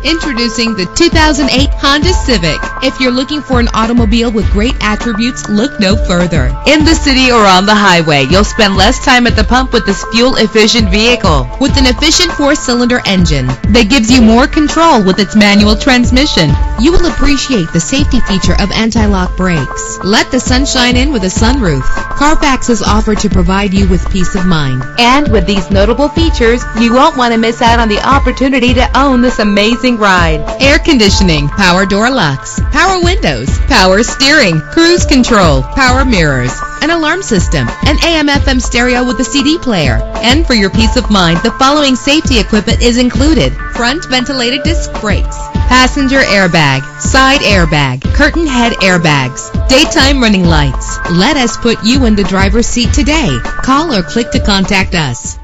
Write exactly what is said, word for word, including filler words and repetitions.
Introducing the two thousand eight Honda Civic. If you're looking for an automobile with great attributes, look no further. In the city or on the highway, you'll spend less time at the pump with this fuel-efficient vehicle. With an efficient four-cylinder engine that gives you more control with its manual transmission, you will appreciate the safety feature of anti-lock brakes. Let the sunshine in with a sunroof. Carfax is offered to provide you with peace of mind. And with these notable features, you won't want to miss out on the opportunity to own this amazing ride. Air conditioning, power door locks, power windows, power steering, cruise control, power mirrors, an alarm system, an A M F M stereo with a C D player. And for your peace of mind, the following safety equipment is included: front ventilated disc brakes, passenger airbag, side airbag, curtain head airbags, daytime running lights. Let us put you in the driver's seat today. Call or click to contact us.